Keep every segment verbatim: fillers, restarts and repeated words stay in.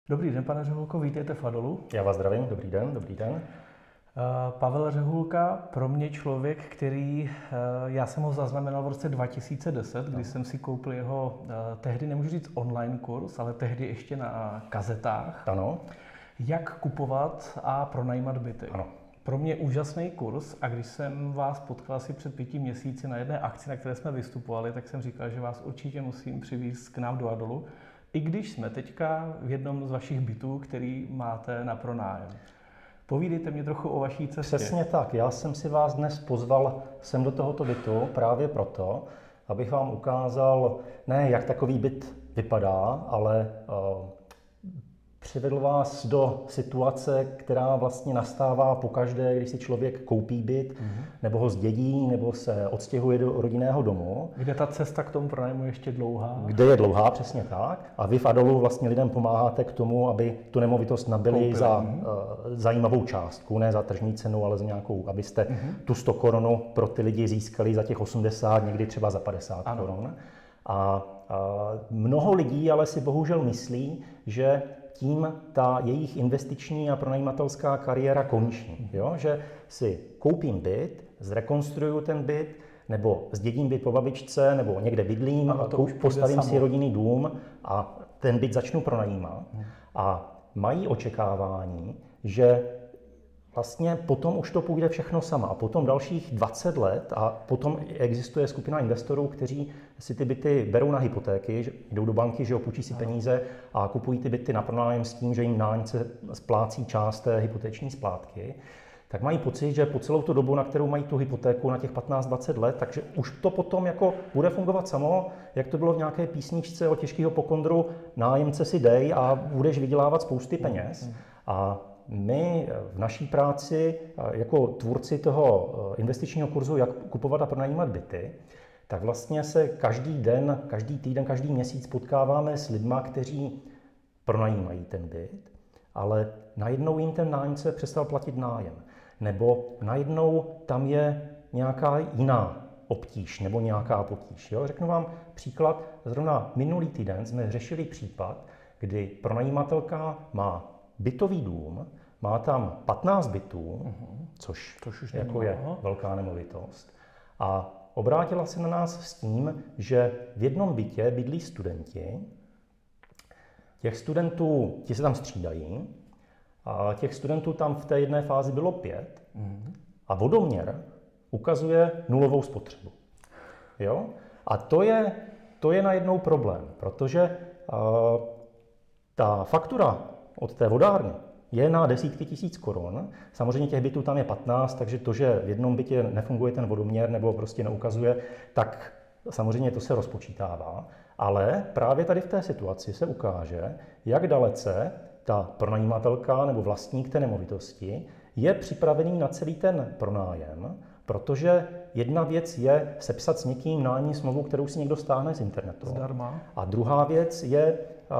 Dobrý den, pane Řehulko, vítejte v Adolu. Já vás zdravím, dobrý den, dobrý den. Pavel Řehulka, pro mě člověk, který, já jsem ho zaznamenal v roce dva tisíce deset, kdy no. jsem si koupil jeho, tehdy nemůžu říct online kurz, ale tehdy ještě na kazetách. Ano. Jak kupovat a pronajímat byty. Ano. Pro mě úžasný kurz a když jsem vás potkal asi před pěti měsíci na jedné akci, na které jsme vystupovali, tak jsem říkal, že vás určitě musím přivést k nám do Adolu, i když jsme teďka v jednom z vašich bytů, který máte na pronájem. Povídejte mě trochu o vaší cestě. Přesně tak. Já jsem si vás dnes pozval sem do tohoto bytu právě proto, abych vám ukázal, ne jak takový byt vypadá, ale uh, přivedl vás do situace, která vlastně nastává pokaždé, když si člověk koupí byt, mm-hmm. nebo ho zdědí, nebo se odstěhuje do rodinného domu. Kde ta cesta k tomu pronájmu ještě dlouhá? Kde je dlouhá, přesně tak. A vy v Adolu vlastně lidem pomáháte k tomu, aby tu nemovitost nabili Koupili. za mm-hmm. uh, zajímavou částku, ne za tržní cenu, ale za nějakou, abyste mm-hmm. tu sto korun pro ty lidi získali za těch osmdesát, někdy třeba za padesát ano. korun. A, a mnoho lidí ale si bohužel myslí, že tím ta jejich investiční a pronajímatelská kariéra končí. Jo? Že si koupím byt, zrekonstruuju ten byt, nebo zdědím byt po babičce, nebo někde bydlím, a to postavím si rodinný dům a ten byt začnu pronajímat. Hmm. A mají očekávání, že vlastně potom už to půjde všechno sama. A potom dalších dvacet let a potom existuje skupina investorů, kteří si ty byty berou na hypotéky, že jdou do banky, že opůjčí si peníze a kupují ty byty na pronájem s tím, že jim nájemce splácí část té hypoteční splátky. Tak mají pocit, že po celou tu dobu, na kterou mají tu hypotéku, na těch patnáct dvacet let, takže už to potom jako bude fungovat samo, jak to bylo v nějaké písničce o Těžkýho pokondru, nájemce si dej a budeš vydělávat spousty peněz. A my v naší práci jako tvůrci toho investičního kurzu, jak kupovat a pronajímat byty, tak vlastně se každý den, každý týden, každý měsíc potkáváme s lidma, kteří pronajímají ten byt, ale najednou jim ten nájemce přestal platit nájem. Nebo najednou tam je nějaká jiná obtíž nebo nějaká potíž. Jo? Řeknu vám příklad, zrovna minulý týden jsme řešili případ, kdy pronajímatelka má bytový dům, má tam patnáct bytů, uh-huh. což, což už jako je velká nemovitost. A obrátila se na nás s tím, že v jednom bytě bydlí studenti. Těch studentů, ti se tam střídají, a těch studentů tam v té jedné fázi bylo pět. Uh-huh. A vodoměr ukazuje nulovou spotřebu. Jo? A to je, to je najednou problém, protože uh, ta faktura od té vodárny je na desítky tisíc korun. Samozřejmě těch bytů tam je patnáct, takže to, že v jednom bytě nefunguje ten vodoměr nebo prostě neukazuje, tak samozřejmě to se rozpočítává. Ale právě tady v té situaci se ukáže, jak dalece ta pronajímatelka nebo vlastník té nemovitosti je připravený na celý ten pronájem, protože jedna věc je sepsat s někým nájemní smlouvu, kterou si někdo stáhne z internetu. Zdarma. A druhá věc je,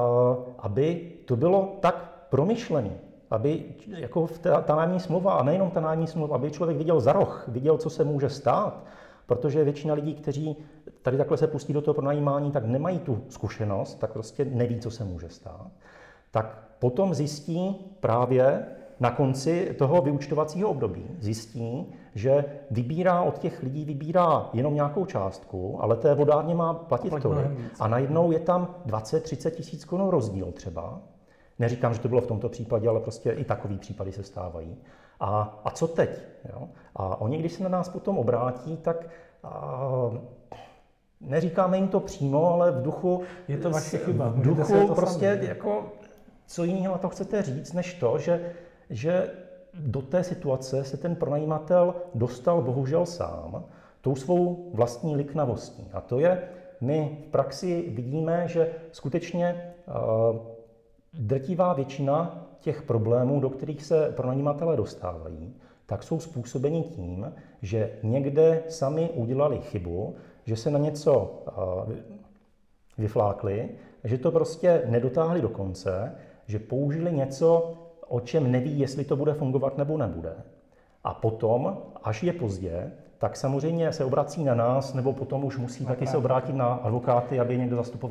aby to bylo tak promyšlený, aby jako ta, ta nájemní smlouva, a nejenom ta nájemní smlouva, aby člověk viděl za roh, viděl, co se může stát, protože většina lidí, kteří tady takhle se pustí do toho pronajímání, tak nemají tu zkušenost, tak prostě neví, co se může stát. Tak potom zjistí právě na konci toho vyúčtovacího období, zjistí, že vybírá od těch lidí, vybírá jenom nějakou částku, ale té vodárně má platit tolik. A najednou je tam dvacet třicet tisíc korun rozdíl třeba. Neříkám, že to bylo v tomto případě, ale prostě i takový případy se stávají. A, a co teď? Jo? A oni, když se na nás potom obrátí, tak a, neříkáme jim to přímo, ale v duchu... Je to vaše chyba. V duchu prostě sami. Jako, co jiného na to chcete říct, než to, že, že do té situace se ten pronajímatel dostal bohužel sám tou svou vlastní liknavostí. A to je, my v praxi vidíme, že skutečně uh, drtivá většina těch problémů, do kterých se pronajímatelé dostávají, tak jsou způsobeni tím, že někde sami udělali chybu, že se na něco uh, vyflákli, že to prostě nedotáhli do konce, že použili něco, o čem neví, jestli to bude fungovat nebo nebude. A potom, až je pozdě, tak samozřejmě se obrací na nás, nebo potom už musí taky se obrátit na advokáty, aby je někdo zastupoval. A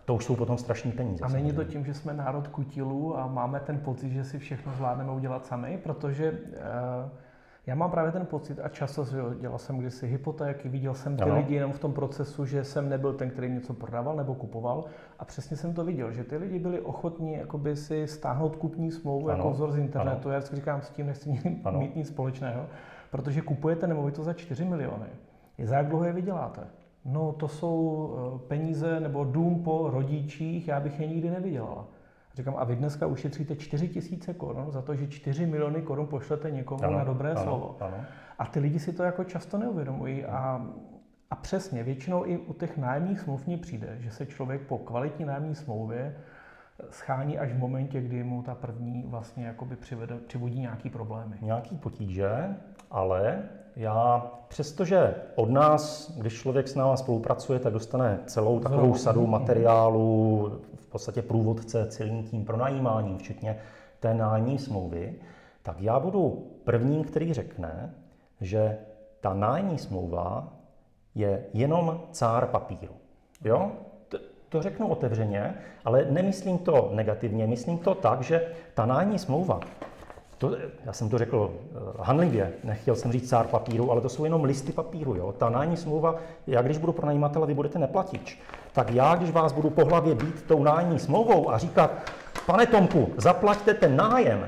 to už jsou potom strašný peníze. A není to tím, že jsme národ kutilů a máme ten pocit, že si všechno zvládneme udělat sami, protože uh, já mám právě ten pocit, a často dělal jsem kdysi hypotéky, viděl jsem ty ano. lidi jenom v tom procesu, že jsem nebyl ten, který něco prodával nebo kupoval, a přesně jsem to viděl, že ty lidi byli ochotní jakoby si stáhnout kupní smlouvu ano. jako vzor z internetu. Ano. Já vždycky říkám, s tím nechci ano. mít nic společného, protože kupujete nemovitost za čtyři miliony. Za jak dlouho je vyděláte? No to jsou peníze nebo dům po rodičích, já bych je nikdy nevydělala. Říkám, a vy dneska ušetříte čtyři tisíce korun za to, že čtyři miliony korun pošlete někomu ano, na dobré ano, slovo. Ano. A ty lidi si to jako často neuvědomují. A, a přesně, většinou i u těch nájemních smluv mně přijde, že se člověk po kvalitní nájemní smlouvě schání až v momentě, kdy mu ta první vlastně jakoby přivede, přivodí nějaký problémy. Nějaký potíže, ale já přestože od nás, když člověk s náma spolupracuje, tak dostane celou takovou sadu materiálů, v podstatě průvodce celým tím pronajímáním, včetně té nájemní smlouvy, tak já budu prvním, který řekne, že ta nájemní smlouva je jenom cár papíru. Jo? To řeknu otevřeně, ale nemyslím to negativně, myslím to tak, že ta nájemní smlouva, to, já jsem to řekl hanlivě, nechtěl jsem říct cár papíru, ale to jsou jenom listy papíru. Jo? Ta nájemní smlouva, já když budu pronajímatel a vy budete neplatič, tak já, když vás budu po hlavě bít tou nájemní smlouvou a říkat, pane Tomku, zaplaťte ten nájem,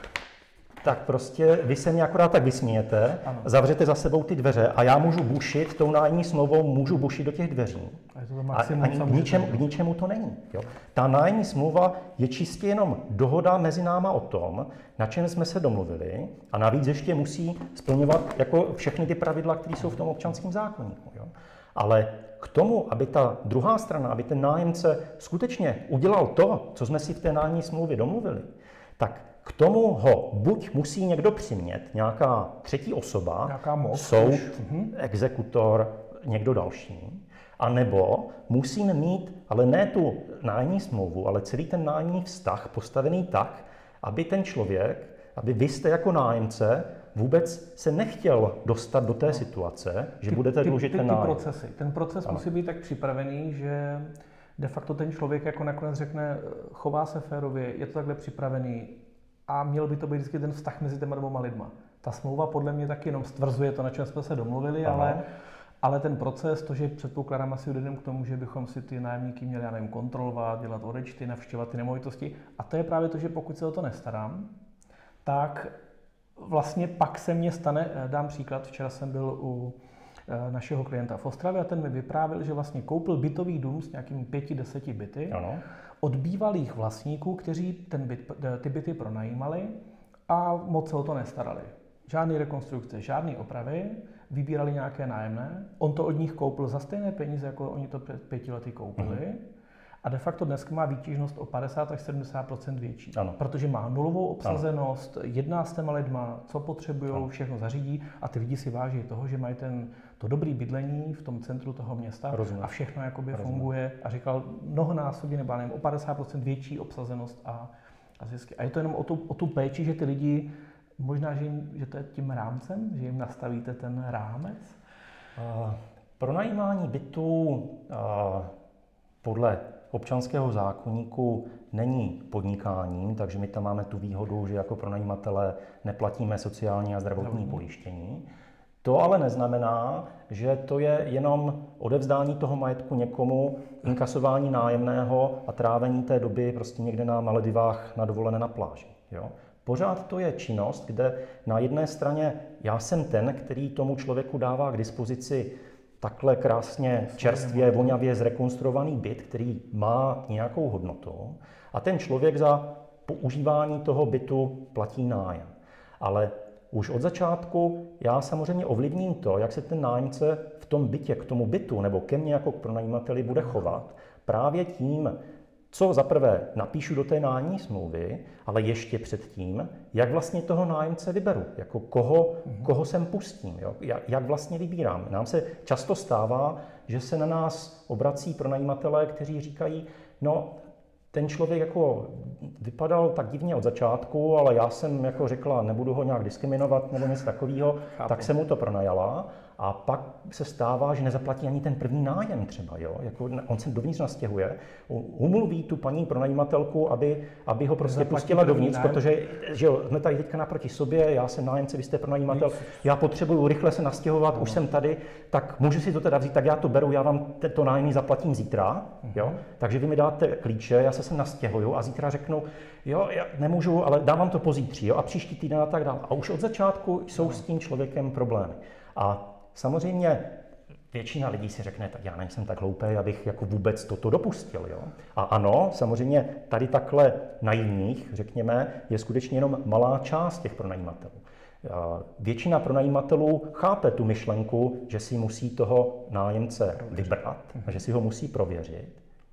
tak prostě vy se mě akorát tak vysmějete, ano. zavřete za sebou ty dveře a já můžu bušit tou nájemní smlouvou, můžu bušit do těch dveří. A, a, a k, ničemu, k ničemu to není. Jo? Ta nájemní smlouva je čistě jenom dohoda mezi náma o tom, na čem jsme se domluvili, a navíc ještě musí splňovat jako všechny ty pravidla, které jsou v tom občanském zákoníku. Jo? Ale k tomu, aby ta druhá strana, aby ten nájemce skutečně udělal to, co jsme si v té nájemní smlouvě domluvili, tak k tomu ho buď musí někdo přimět, nějaká třetí osoba, nějaká moc, soud, uh-huh. exekutor, někdo další, anebo musíme mít, ale ne tu nájemní smlouvu, ale celý ten nájemní vztah postavený tak, aby ten člověk, aby vy jste jako nájemce vůbec se nechtěl dostat do té no. situace, že ty, budete dlužit ten nájem. Ty procesy. Ten proces ano. musí být tak připravený, že de facto ten člověk jako nakonec řekne, chová se férově, je to takhle připravený, a měl by to být vždycky ten vztah mezi těma dvěma lidma. Ta smlouva podle mě taky jenom stvrzuje to, na čem jsme se domluvili, ale, ale ten proces, to, že předpokládám asi dojdeme k tomu, že bychom si ty nájemníky měli, já nevím, kontrolovat, dělat odečty, navštěvovat ty nemovitosti. A to je právě to, že pokud se o to nestarám, tak vlastně pak se mně stane, dám příklad, včera jsem byl u našeho klienta v Ostravě a ten mi vyprávěl, že vlastně koupil bytový dům s nějakými pěti, deseti byty ano. od bývalých vlastníků, kteří ten byt, ty byty pronajímali a moc se o to nestarali. Žádné rekonstrukce, žádné opravy, vybírali nějaké nájemné. On to od nich koupil za stejné peníze, jako oni to před pěti lety koupili. Uh-huh. A de facto dneska má výtěžnost o padesát až sedmdesát procent větší. Ano. Protože má nulovou obsazenost, ano. jedná s těma lidma, co potřebují, všechno zařídí a ty lidi si váží toho, že mají ten, to dobré bydlení v tom centru toho města Rozumím. a všechno jakoby Rozumím. funguje. A říkal mnohonásobně, nebo nevím, o padesát procent větší obsazenost a, a zisky. A je to jenom o tu, o tu péči, že ty lidi, možná, že, jim, že to je tím rámcem, že jim nastavíte ten rámec? Uh, pronajímání bytů uh, podle občanského zákoníku není podnikáním, takže my tam máme tu výhodu, že jako pronajímatelé neplatíme sociální a zdravotní pojištění. To ale neznamená, že to je jenom odevzdání toho majetku někomu, inkasování nájemného a trávení té doby prostě někde na Maledivách na dovolené na pláži. Jo? Pořád to je činnost, kde na jedné straně já jsem ten, který tomu člověku dává k dispozici takhle krásně, čerstvě, vonavě zrekonstruovaný byt, který má nějakou hodnotu a ten člověk za používání toho bytu platí nájem. Ale už od začátku já samozřejmě ovlivním to, jak se ten nájemce v tom bytě k tomu bytu nebo ke mně jako k pronajímateli bude chovat právě tím, co zaprvé napíšu do té nájemní smlouvy, ale ještě předtím, jak vlastně toho nájemce vyberu, jako koho, koho sem pustím, jo? Jak, jak vlastně vybírám. Nám se často stává, že se na nás obrací pronajímatelé, kteří říkají, no ten člověk jako vypadal tak divně od začátku, ale já jsem jako řekla, nebudu ho nějak diskriminovat nebo něco takového, tak jsem mu to pronajala. A pak se stává, že nezaplatí ani ten první nájem třeba, jo? Jako on se dovnitř nastěhuje, umluví tu paní pronajímatelku, aby, aby ho prostě pustila dovnitř, nájem. Protože že jo, jsme tady teďka naproti sobě, já jsem nájemce, vy jste pronajímatel, já potřebuju rychle se nastěhovat, no. Už jsem tady, tak můžu si to teda vzít, tak já to beru, já vám to nájemní zaplatím zítra, jo? Takže vy mi dáte klíče, já se sem nastěhuju a zítra řeknu, jo, já nemůžu, ale dávám to pozítří, jo, a příští týden a tak dále. A už od začátku jsou s tím člověkem problémy. A samozřejmě většina lidí si řekne, tak já nejsem tak hloupý, abych jako vůbec toto dopustil. Jo? A ano, samozřejmě tady takhle naivních, řekněme, je skutečně jenom malá část těch pronajímatelů. Většina pronajímatelů chápe tu myšlenku, že si musí toho nájemce vybrat a že si ho musí prověřit.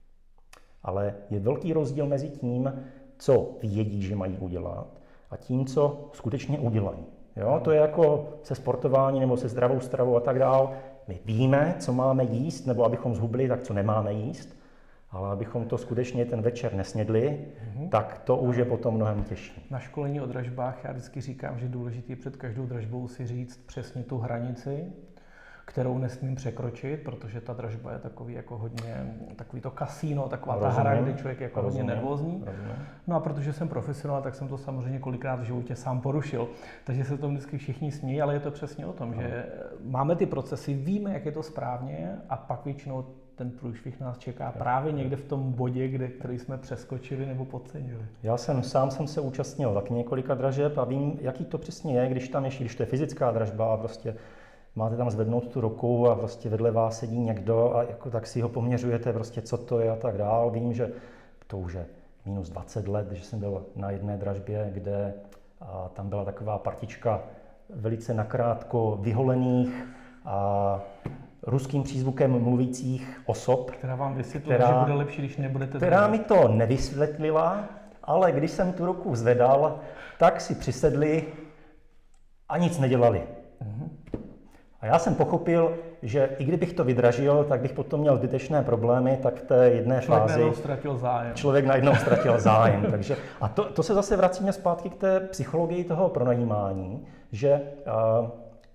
Ale je velký rozdíl mezi tím, co vědí, že mají udělat, a tím, co skutečně udělají. Jo, to je jako se sportování nebo se zdravou stravou a tak dál. My víme, co máme jíst, nebo abychom zhubli, tak co nemáme jíst, ale abychom to skutečně ten večer nesnědli, mm-hmm. tak to už je potom mnohem těžší. Na školení o dražbách já vždycky říkám, že je důležité před každou dražbou si říct přesně tu hranici, kterou nesmím překročit, protože ta dražba je takový jako hodně, takový to kasíno, taková ta hra, kde člověk je jako rozumím, hodně nervózní. Rozumím. No a protože jsem profesionál, tak jsem to samozřejmě kolikrát v životě sám porušil. Takže se to vždycky všichni smějí, ale je to přesně o tom, no. že máme ty procesy, víme, jak je to správně a pak většinou ten průšvih nás čeká jo. právě někde v tom bodě, kde, který jsme přeskočili nebo podcenili. Já jsem sám jsem se účastnil taky několika dražeb a vím, jaký to přesně je, když tam ještě, když to je fyzická dražba a prostě máte tam zvednout tu ruku a prostě vedle vás sedí někdo a jako tak si ho poměřujete, prostě co to je a tak dál. Vím, že to už je minus dvacet let, že jsem byl na jedné dražbě, kde a tam byla taková partička velice nakrátko vyholených a ruským přízvukem mluvících osob. Která vám vysvětlila, která, že bude lepší, když nebudete... Která mi to nevysvětlila, ale když jsem tu ruku zvedal, tak si přisedli a nic nedělali. Mm-hmm. A já jsem pochopil, že i kdybych to vydražil, tak bych potom měl zbytečné problémy, tak v té jedné člověk fázi... Člověk ztratil zájem. Člověk najednou ztratil zájem. Takže, a to, to se zase vracíme zpátky k té psychologii toho pronajímání, že uh,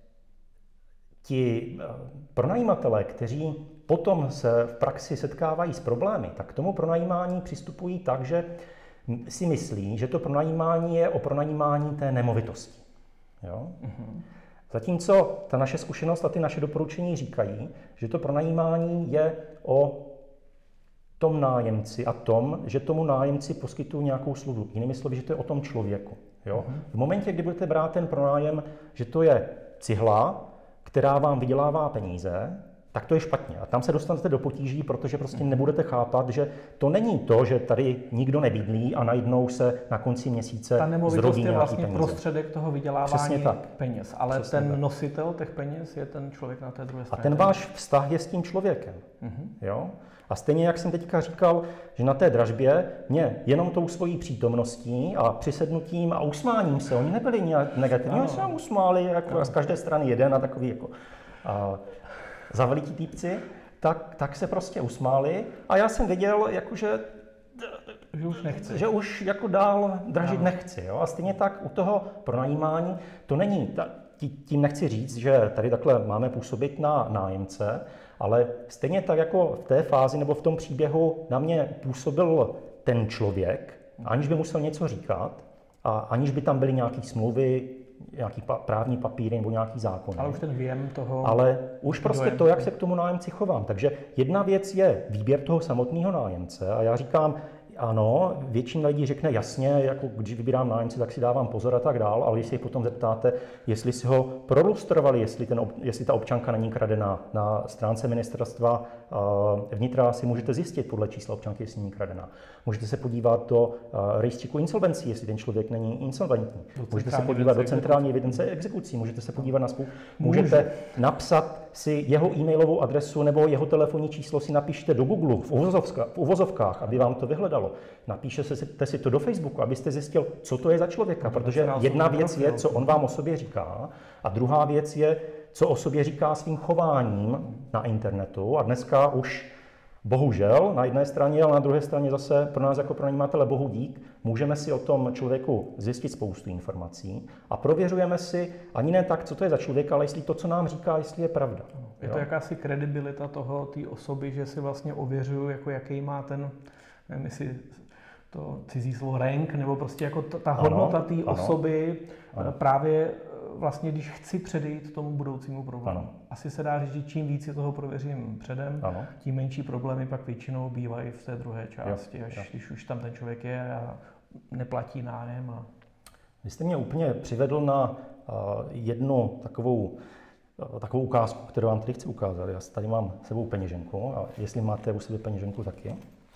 ti uh, pronajímatelé, kteří potom se v praxi setkávají s problémy, tak k tomu pronajímání přistupují tak, že si myslí, že to pronajímání je o pronajímání té nemovitosti. Jo? Mm-hmm. Zatímco ta naše zkušenost a ty naše doporučení říkají, že to pronajímání je o tom nájemci a tom, že tomu nájemci poskytují nějakou službu. Jinými slovy, že to je o tom člověku. Jo? V momentě, kdy budete brát ten pronájem, že to je cihla, která vám vydělává peníze, tak to je špatně. A tam se dostanete do potíží, protože prostě nebudete chápat, že to není to, že tady nikdo nebydlí a najednou se na konci měsíce zrodí nějaký peníze. Ta nemovitost je vlastně prostředek toho vydělávání peněz, ale Přesně ten tak. nositel těch peněz je ten člověk na té druhé straně. A ten váš vztah je s tím člověkem. Mm-hmm. Jo? A stejně, jak jsem teďka říkal, že na té dražbě mě jenom tou svojí přítomností a přisednutím a usmáním se, oni nebyli nějak negativní, oni se nám usmáli jako z každé strany jeden a takový jako... A, za veliký týpci, tak, tak se prostě usmáli a já jsem viděl, jakože, že už nechci. Že už jako dál dražit nechci. Jo? A stejně tak u toho pronajímání, to není, tím nechci říct, že tady takhle máme působit na nájemce, ale stejně tak jako v té fázi nebo v tom příběhu na mě působil ten člověk, aniž by musel něco říkat a aniž by tam byly nějaké smlouvy, nějaký pa, právní papíry nebo nějaký zákon. Ale už ten věm toho... Ale už prostě to, jak se k tomu nájemci chovám. Takže jedna věc je výběr toho samotného nájemce a já říkám, ano, většina lidí řekne jasně, jako když vybírám nájemce, tak si dávám pozor a tak dál, ale když se jich potom zeptáte, jestli si ho prolustrovali, jestli, ten, jestli ta občanka není kradená, na stránce ministerstva vnitra si můžete zjistit podle čísla občanky, jestli není kradená. Můžete se podívat do rejstříku insolvencí, jestli ten člověk není insolventní. Můžete se podívat do centrální evidence exekucí, můžete se podívat na spou... Můžete napsat si jeho e-mailovou adresu nebo jeho telefonní číslo si napište do Google v, uvozovka, v uvozovkách, aby vám to vyhledalo. Napíšete si to do Facebooku, abyste zjistil, co to je za člověka, protože jedna věc je, co on vám o sobě říká, a druhá věc je, co o sobě říká svým chováním na internetu. A dneska už Bohužel, na jedné straně, ale na druhé straně zase pro nás jako pronajímatele bohu dík, můžeme si o tom člověku zjistit spoustu informací a prověřujeme si ani ne tak, co to je za člověka, ale jestli to, co nám říká, jestli je pravda. Je to jakási kredibilita toho, té osoby, že si vlastně ověřuju, jako jaký má ten, nevím, jestli to cizí slovo rank, nebo prostě jako ta, ta hodnota té osoby ano. právě vlastně, když chci předejít tomu budoucímu problému. Ano. Asi se dá říct, že čím víc si toho prověřím předem, ano. tím menší problémy pak většinou bývají v té druhé části, jo, až jo. když už tam ten člověk je a neplatí nájem. A... Vy jste mě úplně přivedl na uh, jednu takovou, uh, takovou ukázku, kterou vám tady chci ukázat. Já tady mám s sebou peněženku a jestli máte u sebe peněženku taky.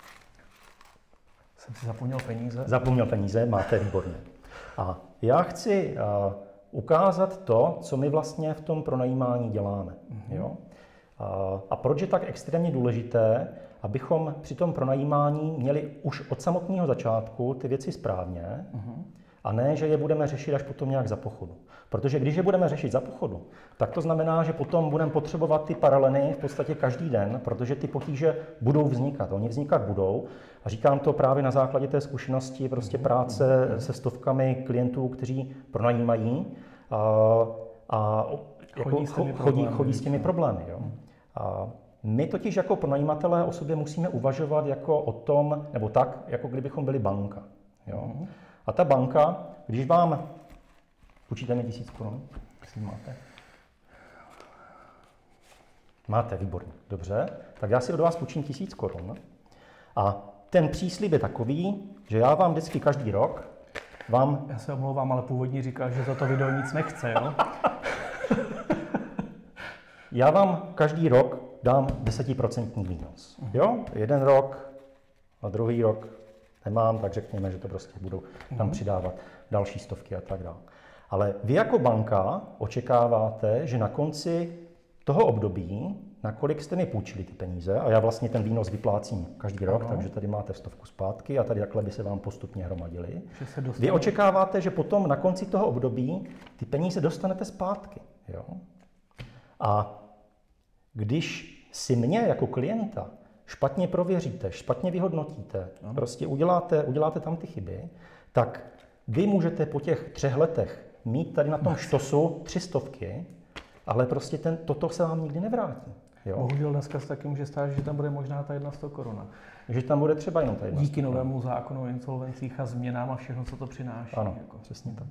Jsem si zapomněl peníze. Zapomněl peníze, máte, výborně. A já chci uh, ukázat to, co my vlastně v tom pronajímání děláme. Mm-hmm. Jo? A, a proč je tak extrémně důležité, abychom při tom pronajímání měli už od samotného začátku ty věci správně, mm-hmm. a ne, že je budeme řešit až potom nějak za pochodu. Protože když je budeme řešit za pochodu, tak to znamená, že potom budeme potřebovat ty paralely v podstatě každý den, protože ty potíže budou vznikat. Oni vznikat budou. A říkám to právě na základě té zkušenosti prostě práce se stovkami klientů, kteří pronajímají a, a jako chodí, s chodí, problémy, chodí s těmi problémy. Jo. A my totiž jako pronajímatelé o sobě musíme uvažovat jako o tom, nebo tak, jako kdybychom byli banka. Jo. A ta banka, když vám půjčíte mi tisíc korun, jestli máte. Máte, výborně, dobře. Tak já si od vás půjčím tisíc korun a ten příslib je takový, že já vám vždycky každý rok vám... Já se omlouvám, ale původně říkal, že za to video nic nechce, jo? Já vám každý rok dám desetiprocentní výnos. Jo? Jeden rok a druhý rok nemám, tak řekněme, že to prostě budu tam přidávat další stovky a tak dále. Ale vy jako banka očekáváte, že na konci toho období, na kolik jste mi půjčili ty peníze, a já vlastně ten výnos vyplácím každý rok, ano. takže tady máte stovku zpátky a tady takhle by se vám postupně hromadily. Vy očekáváte, že potom na konci toho období ty peníze dostanete zpátky. Jo? A když si mě jako klienta špatně prověříte, špatně vyhodnotíte, ano. prostě uděláte, uděláte tam ty chyby, tak vy můžete po těch třech letech mít tady na tom štosu tři stovky, ale prostě ten, toto se vám nikdy nevrátí. Jo? Bohužel dneska se taky může stát, že tam bude možná ta jedna sto koruna. Že tam bude třeba jenom ta jedna Díky novému zákonu o insolvencích a změnám a všechno, co to přináší. Ano, jako. přesně tak.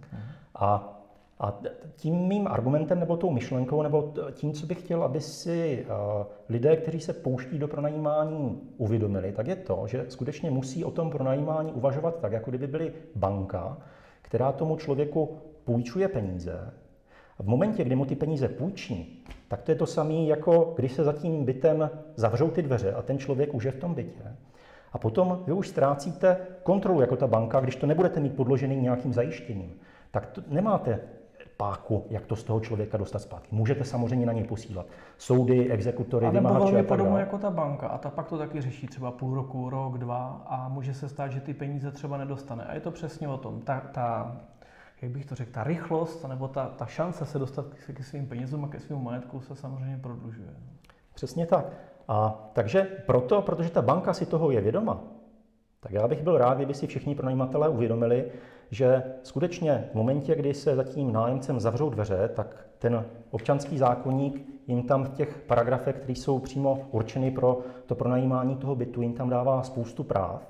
A, a tím mým argumentem, nebo tou myšlenkou, nebo tím, co bych chtěl, aby si uh, lidé, kteří se pouští do pronajímání, uvědomili, tak je to, že skutečně musí o tom pronajímání uvažovat tak, jako kdyby byli banka, která tomu člověku půjčuje peníze. A v momentě, kdy mu ty peníze půjčí, tak to je to samé, jako když se za tím bytem zavřou ty dveře a ten člověk už je v tom bytě. A potom vy už ztrácíte kontrolu jako ta banka, když to nebudete mít podložený nějakým zajištěním. Tak to nemáte páku, jak to z toho člověka dostat zpátky. Můžete samozřejmě na něj posílat soudy, exekutory, vymahače a tak dále. podobně jako ta banka a ta pak to taky řeší třeba půl roku, rok, dva a může se stát, že ty peníze třeba nedostane. A je to přesně o tom. Ta, ta jak bych to řekl, ta rychlost nebo ta, ta šance se dostat ke svým penězům a ke svým majetku se samozřejmě prodlužuje. Přesně tak. A takže proto, protože ta banka si toho je vědoma, tak já bych byl rád, kdyby si všichni pronajímatelé uvědomili, že skutečně v momentě, kdy se za tím nájemcem zavřou dveře, tak ten občanský zákoník jim tam v těch paragrafech, které jsou přímo určeny pro to pronajímání toho bytu, jim tam dává spoustu práv.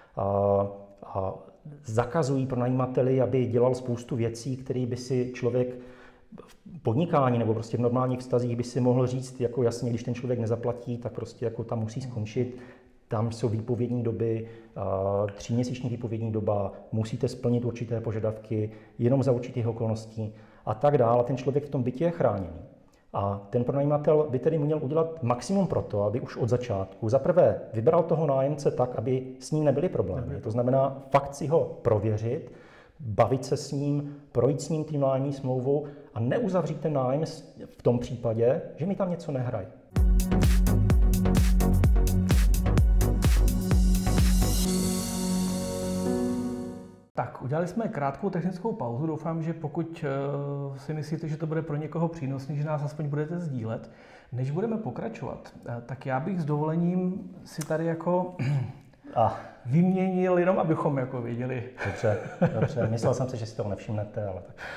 A, a zakazují pronajímateli, aby dělal spoustu věcí, které by si člověk v podnikání nebo prostě v normálních vztazích by si mohl říct, jako jasně, když ten člověk nezaplatí, tak prostě jako tam musí skončit. Tam jsou výpovědní doby, tříměsíční výpovědní doba, musíte splnit určité požadavky, jenom za určitých okolností a tak dále. Ten člověk v tom bytě je chráněný. A ten pronajímatel by tedy měl udělat maximum pro to, aby už od začátku za prvé vybral toho nájemce tak, aby s ním nebyly problémy. To znamená fakt si ho prověřit, bavit se s ním, projít s ním tím nájemní smlouvou a neuzavřít ten nájem v tom případě, že mi tam něco nehraje. Tak udělali jsme krátkou technickou pauzu. Doufám, že pokud si myslíte, že to bude pro někoho přínosný, že nás aspoň budete sdílet. Než budeme pokračovat, tak já bych s dovolením si tady jako A. vyměnil, jenom abychom jako věděli. Dobře, dobře. Myslel jsem si, že si toho nevšimnete, ale tak.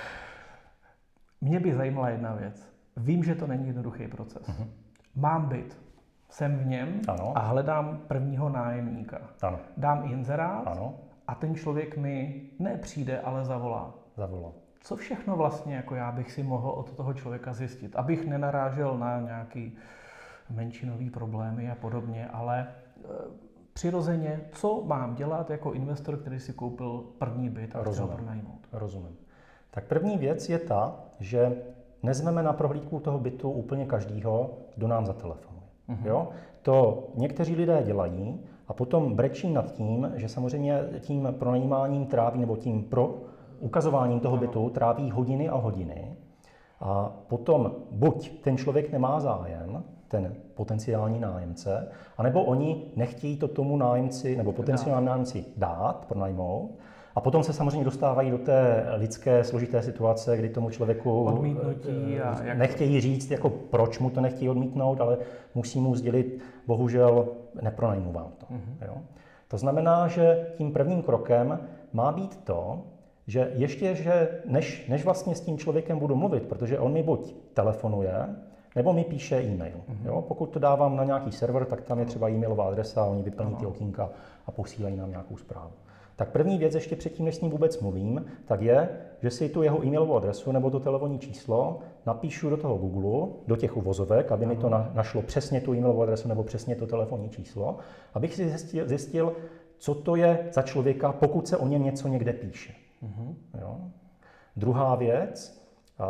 Mě by zajímala jedna věc. Vím, že to není jednoduchý proces. Uh-huh. Mám byt, jsem v něm ano. a hledám prvního nájemníka. Ano. Dám inzerát ano. a ten člověk mi nepřijde, ale zavolá. Zavolá. Co všechno vlastně jako já bych si mohl od toho člověka zjistit, abych nenarážel na nějaký menšinový problémy a podobně, ale e, přirozeně, co mám dělat jako investor, který si koupil první byt a chtěl ho pronajmout? Rozumím. Tak první věc je ta, že nezveme na prohlídku toho bytu úplně každýho, kdo nám zatelefonuje. Mm-hmm. Jo? To někteří lidé dělají a potom brečí nad tím, že samozřejmě tím pronajímáním tráví, nebo tím pro ukazováním toho bytu tráví hodiny a hodiny. A potom buď ten člověk nemá zájem, ten potenciální nájemce, anebo oni nechtějí to tomu nájemci nebo potenciálnímu nájemci dát, pronajmout. A potom se samozřejmě dostávají do té lidské složité situace, kdy tomu člověku odmítnutí a jak... nechtějí říct, jako proč mu to nechtějí odmítnout, ale musí mu sdělit, bohužel nepronajmu vám to. Mm-hmm. Jo? To znamená, že tím prvním krokem má být to, že ještě, že než, než vlastně s tím člověkem budu mluvit, protože on mi buď telefonuje, nebo mi píše e-mail. Mm-hmm. Jo? Pokud to dávám na nějaký server, tak tam je třeba e-mailová adresa, oni vyplní ty okýnka a posílají nám nějakou zprávu. Tak první věc ještě předtím, než s ním vůbec mluvím, tak je, že si tu jeho e-mailovou adresu nebo to telefonní číslo napíšu do toho Google, do těch uvozovek, aby mi to na, našlo přesně tu e-mailovou adresu nebo přesně to telefonní číslo, abych si zjistil, zjistil co to je za člověka, pokud se o něm něco někde píše. Mm-hmm. Jo? Druhá věc,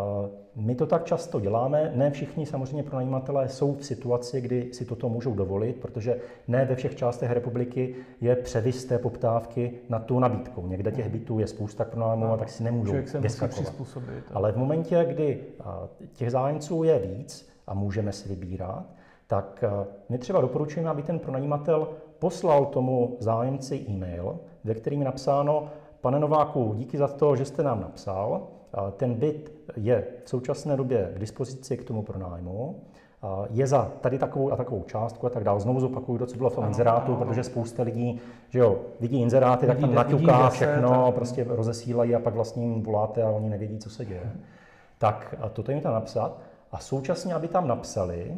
my to tak často děláme, ne všichni samozřejmě pronajímatelé jsou v situaci, kdy si toto můžou dovolit, protože ne ve všech částech republiky je převis té poptávky na tu nabídku. Někde těch bytů je spousta k pronájmu, a tak si nemůžou vyskakovat. Ale v momentě, kdy těch zájemců je víc a můžeme si vybírat, tak my třeba doporučujeme, aby ten pronajímatel poslal tomu zájemci e-mail, ve kterým je napsáno: Pane Nováku, díky za to, že jste nám napsal. Ten byt je v současné době k dispozici k tomu pronájmu. Je za tady takovou a takovou částku a tak dále. Znovu zopakuju to, co bylo v tom ano, inzerátu, ano. Protože spousta lidí, že jo, vidí inzeráty, vidí, tak tam naťuká všechno, tak... prostě rozesílají a pak vlastně jim voláte a oni nevědí, co se děje. Hmm. Tak toto jim tam napsat a současně, aby tam napsali,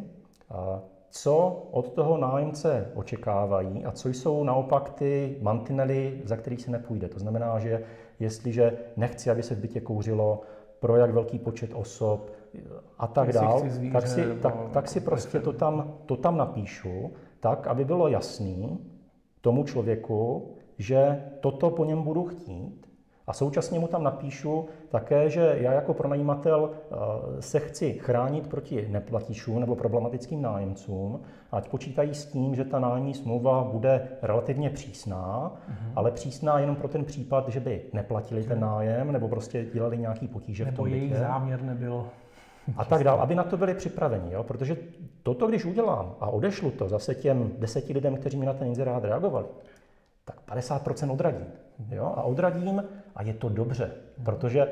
co od toho nájemce očekávají a co jsou naopak ty mantinely, za kterých se nepůjde. To znamená, že jestliže nechci, aby se v bytě kouřilo, pro jak velký počet osob a tak dál, tak si, tak, tak si prostě to tam, to tam napíšu, tak, aby bylo jasný tomu člověku, že toto po něm budu chtít. A současně mu tam napíšu také, že já jako pronajímatel se chci chránit proti neplatičům nebo problematickým nájemcům, ať počítají s tím, že ta nájemní smlouva bude relativně přísná, mm-hmm. ale přísná jenom pro ten případ, že by neplatili ten nájem nebo prostě dělali nějaký potíže nebo v tom bytě. Nebo jejich záměr nebyl. A tak dál, aby na to byli připraveni, jo? Protože toto, když udělám a odešlu to zase těm deseti lidem, kteří mi na ten inzerát reagovali, tak padesát procent odradím. Jo? A odradím a je to dobře, protože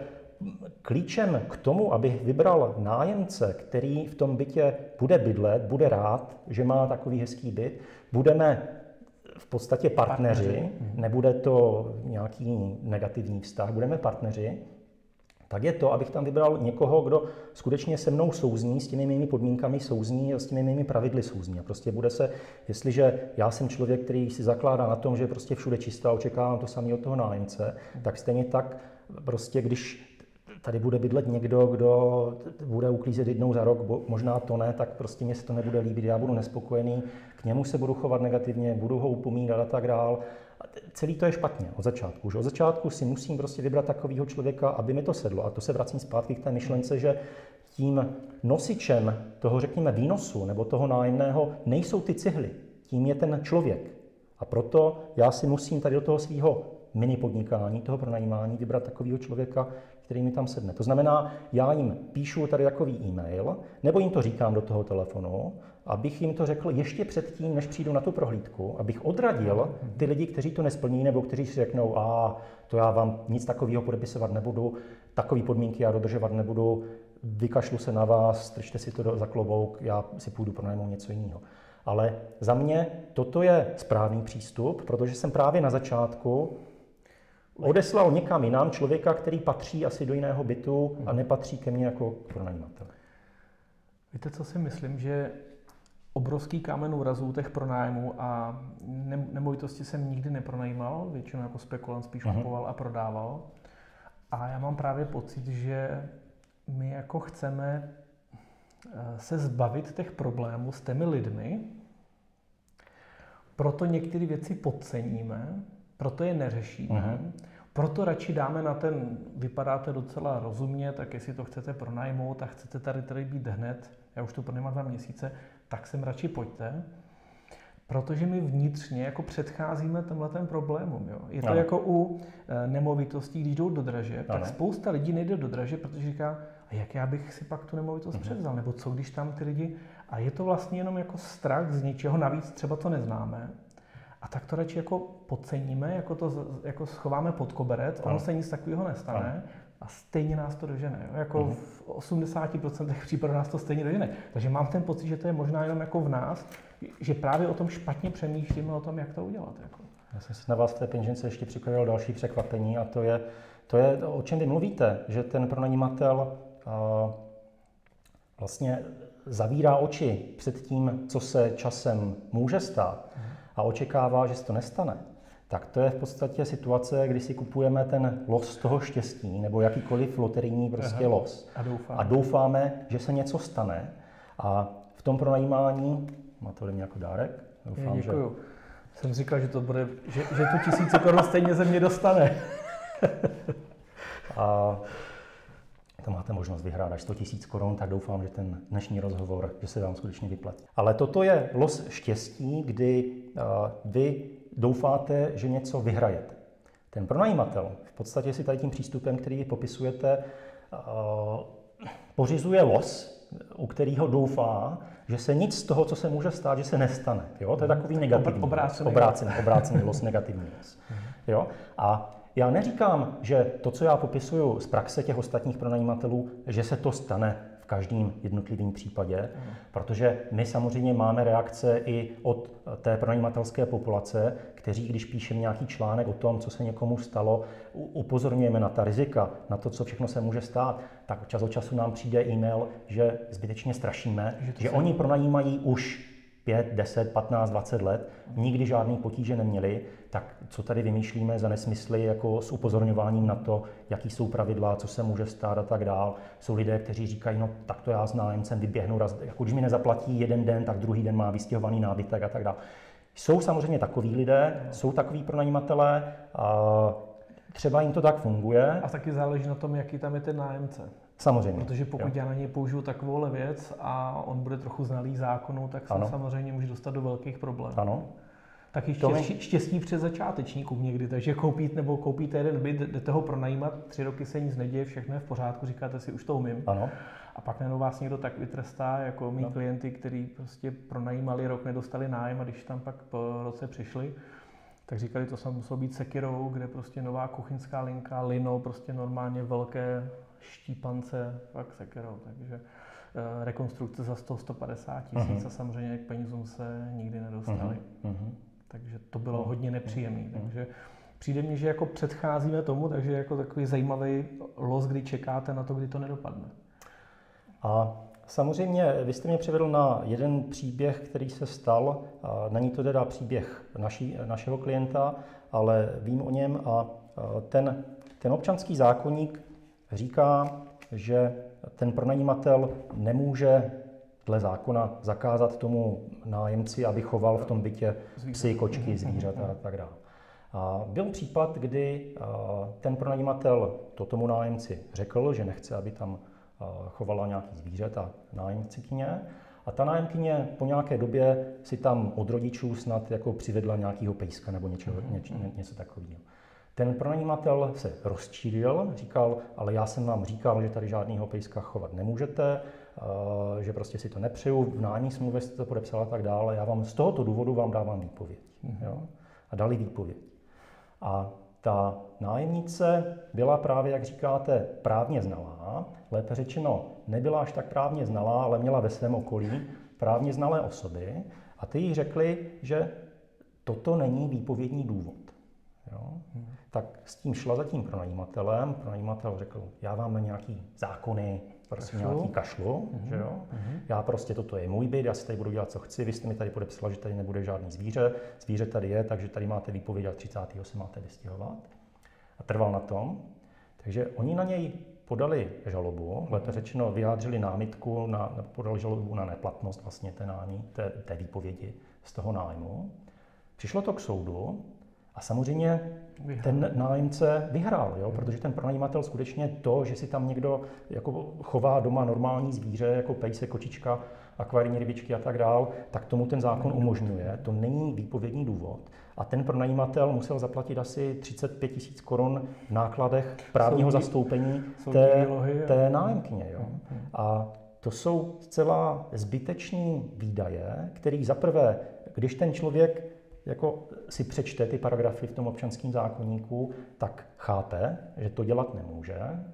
klíčem k tomu, abych vybral nájemce, který v tom bytě bude bydlet, bude rád, že má takový hezký byt, budeme v podstatě partneři, partneři. Nebude to nějaký negativní vztah, budeme partneři, tak je to, abych tam vybral někoho, kdo skutečně se mnou souzní, s těmi mými podmínkami souzní a s těmi mými pravidly souzní. A prostě bude se, jestliže já jsem člověk, který si zakládá na tom, že je prostě všude čisto a očekávám to samé od toho nájemce, tak stejně tak prostě, když tady bude bydlet někdo, kdo bude uklízet jednou za rok, možná to ne, tak prostě mě se to nebude líbit, já budu nespokojený, k němu se budu chovat negativně, budu ho upomínat a tak dál. Celý to je špatně od začátku. Už od začátku si musím prostě vybrat takového člověka, aby mi to sedlo. A to se vracím zpátky k té myšlence, že tím nosičem toho, řekněme, výnosu nebo toho nájemného nejsou ty cihly. Tím je ten člověk. A proto já si musím tady do toho svého mini podnikání, toho pronajímání, vybrat takového člověka, který mi tam sedne. To znamená, já jim píšu tady takový e-mail, nebo jim to říkám do toho telefonu abych jim to řekl ještě předtím, než přijdu na tu prohlídku, abych odradil ty lidi, kteří to nesplní, nebo kteří si řeknou, a to já vám nic takového podepisovat nebudu, takové podmínky já dodržovat nebudu, vykašlu se na vás, strčte si to do, za klobouk, já si půjdu pronajmout něco jiného. Ale za mě toto je správný přístup, protože jsem právě na začátku odeslal někam jinam člověka, který patří asi do jiného bytu a nepatří ke mně jako pronajímatel. Víte, co si myslím, že obrovský kámen úrazu těch pronájmů a nemovitosti jsem nikdy nepronajímal, většinou jako spekulant spíš uh-huh. kupoval a prodával. A já mám právě pocit, že my jako chceme se zbavit těch problémů s těmi lidmi, proto některé věci podceníme, proto je neřešíme, uh-huh. proto radši dáme na ten, vypadáte docela rozumně, tak jestli to chcete pronajmout a chcete tady, tady být hned, já už to pronajímám dva měsíce, tak sem radši pojďte, protože my vnitřně jako předcházíme tenhle problémům. Jo. Je to ano. jako u e, nemovitostí, když jdou do draže, tak spousta lidí nejde do draže, protože říká, a jak já bych si pak tu nemovitost uh-huh. převzal, nebo co když tam ty lidi, a je to vlastně jenom jako strach z něčeho, navíc třeba to neznáme, a tak to radši jako podceníme, jako to jako schováme pod koberec, ano. ono se nic takového nestane, ano. a stejně nás to dožene. Jo? Jako uh-huh. v osmdesáti procentech případů nás to stejně dožene. Takže mám ten pocit, že to je možná jenom jako v nás, že právě o tom špatně přemýšlíme, o tom, jak to udělat. Jako. Já jsem si na vás v té peněžence ještě připravil další překvapení a to je, to je, o čem vy mluvíte, že ten pronajímatel uh, vlastně zavírá oči před tím, co se časem může stát uh-huh. a očekává, že se to nestane. Tak to je v podstatě situace, kdy si kupujeme ten los toho štěstí, nebo jakýkoliv loterijní prostě Aha. los. A doufáme. A doufáme, že se něco stane. A v tom pronajímání, má to ode mě jako dárek, doufám, je, děkuju. Že... Jsem říkal, že to bude, že, že tu tisíce korun stejně ze mě dostane. A to máte možnost vyhrát až sto tisíc korun, tak doufám, že ten dnešní rozhovor, že se vám skutečně vyplatí. Ale toto je los štěstí, kdy uh, vy doufáte, že něco vyhrajete. Ten pronajímatel v podstatě si tady tím přístupem, který vy popisujete, pořizuje los, u kterého doufá, že se nic z toho, co se může stát, že se nestane. Jo? To je takový negativní obrácený, los, obrácený, obrácený los, negativní los. Jo? A já neříkám, že to, co já popisuju z praxe těch ostatních pronajímatelů, že se to stane v každém jednotlivém případě, mm. protože my samozřejmě máme reakce i od té pronajímatelské populace, kteří, když píšeme nějaký článek o tom, co se někomu stalo, upozorňujeme na ta rizika, na to, co všechno se může stát, tak čas od času nám přijde e-mail, že zbytečně strašíme, že, že oni pronajímají už pět, deset, patnáct, dvacet let, nikdy žádný potíže neměli, tak co tady vymýšlíme za nesmysly jako s upozorňováním na to, jaký jsou pravidla, co se může stát a tak dál. Jsou lidé, kteří říkají, no tak to já s nájemcem vyběhnu, raz, jako když mi nezaplatí jeden den, tak druhý den má vystěhovaný nábytek a tak dál. Jsou samozřejmě takoví lidé, jsou takoví pronajímatelé, a třeba jim to tak funguje. A taky záleží na tom, jaký tam je ten nájemce. Samozřejmě. Protože pokud jo. já na něj použiju takovouhle věc a on bude trochu znalý zákonu, tak se samozřejmě může dostat do velkých problémů. Ano. Taky štěstí, mi... štěstí před začátečníkům někdy, takže koupíte nebo koupíte jeden byt, jdete ho pronajímat, tři roky se nic neděje, všechno je v pořádku, říkáte si, už to umím. Ano. A pak najednou vás někdo tak vytrestá, jako mý no. klienty, kteří prostě pronajímali rok, nedostali nájem a když tam pak po roce přišli, tak říkali, to sam muselo být sekirou, kde prostě nová kuchyňská linka, lino, prostě normálně velké štípance, fakt sekirou, takže e, rekonstrukce za sto až sto padesát tisíc uh-huh. a samozřejmě k penězům se nikdy nedostali. Uh-huh. Takže to bylo hodně nepříjemné. Uh-huh. Takže přijde mně, že jako předcházíme tomu, takže jako takový zajímavý los, kdy čekáte na to, kdy to nedopadne. A samozřejmě, vy jste mě přivedl na jeden příběh, který se stal. Není to teda příběh naší, našeho klienta, ale vím o něm a ten, ten občanský zákoník říká, že ten pronajímatel nemůže dle zákona zakázat tomu nájemci, aby choval v tom bytě psy, kočky, zvířata a tak dále. A byl případ, kdy ten pronajímatel to tomu nájemci řekl, že nechce, aby tam chovala nějaký zvířata nájemkyně. A ta nájemkyně po nějaké době si tam od rodičů snad jako přivedla nějakýho pejska nebo něčeho, něč, ně, něco takového. Ten pronajímatel se rozčílil, říkal, ale já jsem vám říkal, že tady žádného pejska chovat nemůžete že prostě si to nepřeju, v nájemní smlouvě jste to podepsal a tak dále, já vám z tohoto důvodu vám dávám výpověď. Mm-hmm. Jo? A dali výpověď. A ta nájemnice byla právě, jak říkáte, právně znalá, lépe řečeno, nebyla až tak právně znalá, ale měla ve svém okolí právně znalé osoby a ty jí řekli, že toto není výpovědní důvod. Jo? Hmm. Tak s tím šla za tím pronajímatelem, pronajímatel řekl, já vám na nějaký zákony, prostě kašlu. nějaký kašlu, hmm. že jo? Hmm. Já prostě, toto je můj byt, já si tady budu dělat, co chci, vy jste mi tady podepsala, že tady nebude žádný zvíře, zvíře tady je, takže tady máte výpověď a třicátého se máte vystěhovat. A trval na tom, takže oni na něj podali žalobu, lépe řečeno vyjádřili námitku, na, podali žalobu na neplatnost vlastně té, námi, té, té výpovědi z toho nájmu. Přišlo to k soudu a samozřejmě vyhrál. Ten nájemce vyhrál, jo? Protože ten pronajímatel skutečně to, že si tam někdo jako chová doma normální zvíře, jako pejse, kočička, akvarijní rybičky a tak dál, tak tomu ten zákon umožňuje. To není výpovědní důvod. A ten pronajímatel musel zaplatit asi třicet pět tisíc korun v nákladech právního soudní, zastoupení té, té nájemkyně. Jo? A to jsou zcela zbytečný výdaje, který zaprvé, když ten člověk jako si přečte ty paragrafy v tom občanském zákoníku, tak chápe, že to dělat nemůže.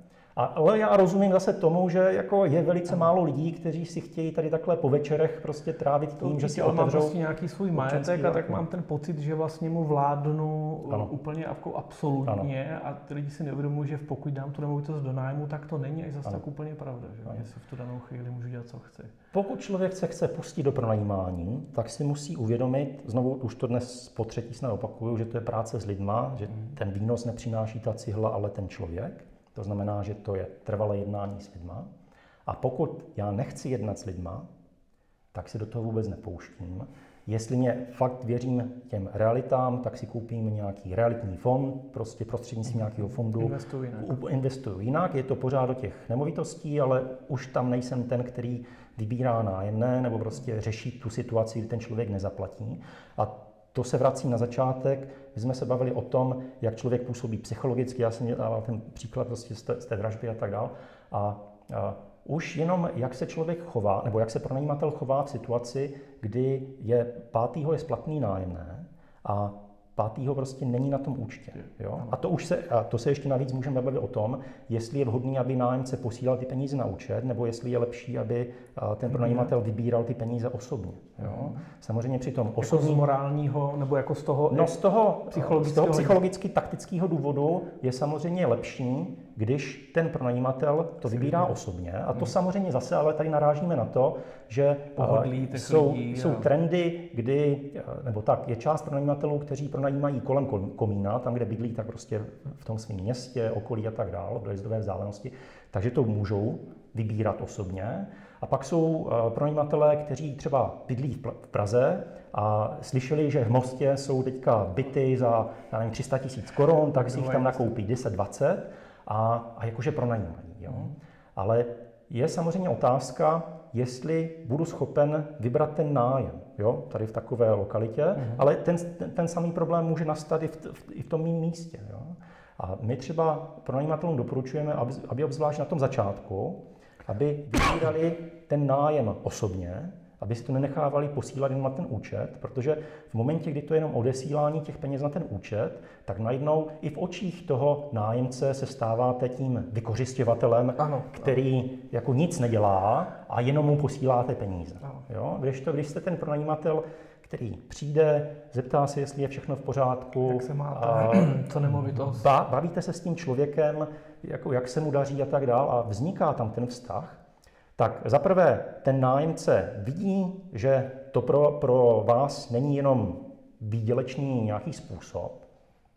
Ale já rozumím zase tomu, že jako je velice málo lidí, kteří si chtějí tady takhle po večerech prostě trávit tím, to že si otevřou... Mám prostě nějaký svůj majetek a tak mám ten pocit, že vlastně mu vládnu ano. úplně absolutně ano. a ty lidi si neuvědomují, že pokud dám tu nemovitost do nájmu, tak to není až zase tak úplně pravda, že, že si v tu danou chvíli můžu dělat, co chci. Pokud člověk se chce pustit do pronajímání, tak si musí uvědomit, znovu už to dnes po třetí snad opakuju, že to je práce s lidma, že ten výnos nepřináší ta cihla, ale ten člověk. To znamená, že to je trvalé jednání s lidma. A pokud já nechci jednat s lidma, tak si do toho vůbec nepouštím. Jestli mě fakt věřím těm realitám, tak si koupím nějaký realitní fond, prostě prostřednictvím nějakého fondu. Investuju jinak. Investuju jinak, je to pořád do těch nemovitostí, ale už tam nejsem ten, který vybírá nájemné nebo prostě řeší tu situaci, kdy ten člověk nezaplatí. A to se vrací na začátek, my jsme se bavili o tom, jak člověk působí psychologicky, já jsem dával ten příklad prostě z té, z té dražby a tak dál. A, a už jenom jak se člověk chová, nebo jak se pronajímatel chová v situaci, kdy je pátýho je splatný nájemné a pátýho prostě není na tom účtě. Jo? A, to už se, a to se ještě navíc můžeme bavit o tom, jestli je vhodný, aby nájemce posílal ty peníze na účet, nebo jestli je lepší, aby ten pronajímatel vybíral ty peníze osobně. Jo? Samozřejmě při tom osobní... Jako z morálního, nebo jako z toho... No z toho, z toho psychologicky taktického důvodu je samozřejmě lepší, když ten pronajímatel to vybírá osobně. A to hmm. samozřejmě zase, ale tady narážíme na to, že Pohodlí, jsou, lidí, jsou trendy, kdy, nebo tak, je část pronajímatelů, kteří pronajímají kolem komína, tam, kde bydlí, tak prostě v tom svém městě, okolí a tak dále, v dojezdové vzdálenosti, takže to můžou vybírat osobně. A pak jsou pronajímatelé, kteří třeba bydlí v Praze a slyšeli, že v Mostě jsou teďka byty za já nevím, tři sta tisíc korun, tak si jich tam nakoupí deset dvacet a, a jakože pronajímají. Jo. Mm. Ale je samozřejmě otázka, jestli budu schopen vybrat ten nájem, jo, tady v takové lokalitě, mm. ale ten, ten, ten samý problém může nastat i v, v, i v tom mým místě. Jo. A my třeba pronajímatelům doporučujeme, aby, aby obzvlášť na tom začátku, aby vybírali ten nájem osobně, aby si to nenechávali posílat jenom na ten účet, protože v momentě, kdy to je jenom odesílání těch peněz na ten účet, tak najednou i v očích toho nájemce se stáváte tím vykořisťovatelem, ano, který ano. jako nic nedělá a jenom mu posíláte peníze. Jo? Když, to, když jste ten pronajímatel, který přijde, zeptá se, jestli je všechno v pořádku. Jak se máte, a, co nemovitost. Bavíte se s tím člověkem, jako jak se mu daří a tak dál a vzniká tam ten vztah, tak zaprvé ten nájemce vidí, že to pro, pro vás není jenom výdělečný nějaký způsob.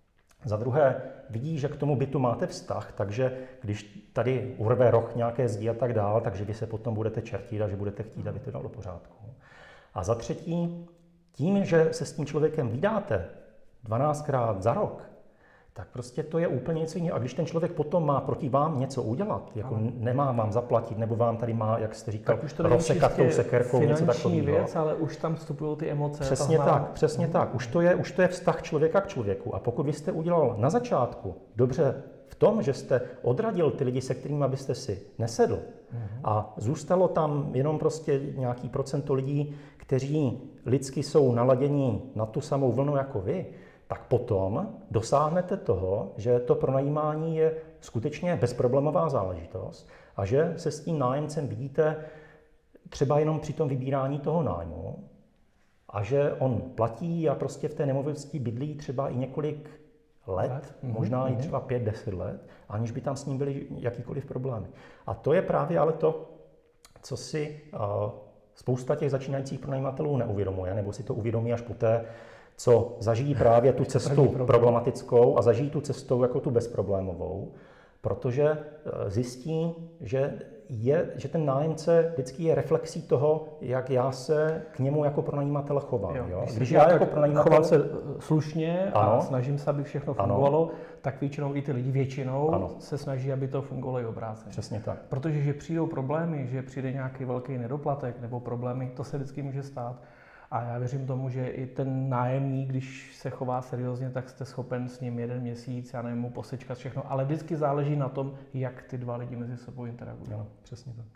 Za druhé vidí, že k tomu bytu máte vztah, takže když tady urve roh nějaké zdi a tak dál, takže vy se potom budete čertit a že budete chtít, aby to dal do pořádku. A za třetí, tím, že se s tím člověkem vydáte dvanáctkrát za rok, tak prostě to je úplně něco jiného. A když ten člověk potom má proti vám něco udělat, jako ano. nemá vám zaplatit, nebo vám tady má, jak jste říkal, rozsekat tou sekerkou, něco takového. Věc, ale už tam vstupují ty emoce. Přesně znamená... tak, přesně mm. tak. Už to, je, už to je vztah člověka k člověku. A pokud vy jste udělal na začátku dobře v tom, že jste odradil ty lidi, se kterými byste si nesedl mm-hmm. a zůstalo tam jenom prostě nějaký procento lidí, kteří lidsky jsou naladěni na tu samou vlnu jako vy, tak potom dosáhnete toho, že to pronajímání je skutečně bezproblémová záležitost a že se s tím nájemcem vidíte třeba jenom při tom vybírání toho nájmu a že on platí a prostě v té nemovitosti bydlí třeba i několik let, let. možná mm-hmm. i třeba pět, deset let, aniž by tam s ním byly jakýkoliv problémy. A to je právě ale to, co si uh, spousta těch začínajících pronajímatelů neuvědomuje, nebo si to uvědomí až poté, co zažijí právě tu cestu problematickou a zažijí tu cestu jako tu bezproblémovou, protože zjistí, že, je, že ten nájemce vždycky je reflexí toho, jak já se k němu jako pronajímatel chovám. Jo, jo? Když já, já jako pronajímatel chovám se slušně a ano, snažím se, aby všechno fungovalo, ano, tak většinou i ty lidi většinou ano. se snaží, aby to fungovalo i obráceně. Přesně tak. Protože že přijdou problémy, že přijde nějaký velký nedoplatek nebo problémy, to se vždycky může stát. A já věřím tomu, že i ten nájemník, když se chová seriózně, tak jste schopen s ním jeden měsíc, já nevím, mu posečkat všechno, ale vždycky záleží na tom, jak ty dva lidi mezi sebou interagují. Ano, přesně tak.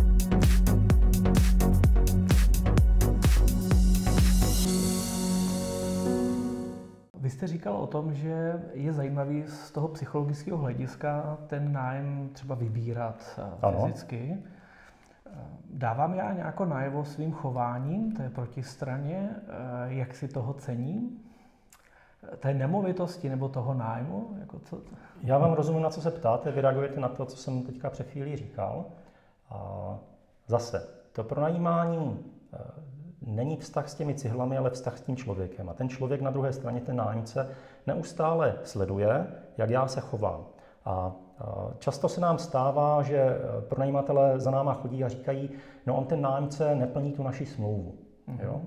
Vy jste říkal o tom, že je zajímavý z toho psychologického hlediska ten nájem třeba vybírat fyzicky. Ano. Dávám já nějakou najevo svým chováním té protistraně, jak si toho cením? Té nemovitosti nebo toho nájmu? Jako co? Já vám rozumím, na co se ptáte, vy reagujete na to, co jsem teďka před chvílí říkal. A zase, to pronajímání není vztah s těmi cihlami, ale vztah s tím člověkem. A ten člověk na druhé straně, ten nájemce, neustále sleduje, jak já se chovám. A často se nám stává, že pronajímatelé za náma chodí a říkají, no on ten nájemce neplní tu naši smlouvu. Mm-hmm. Jo?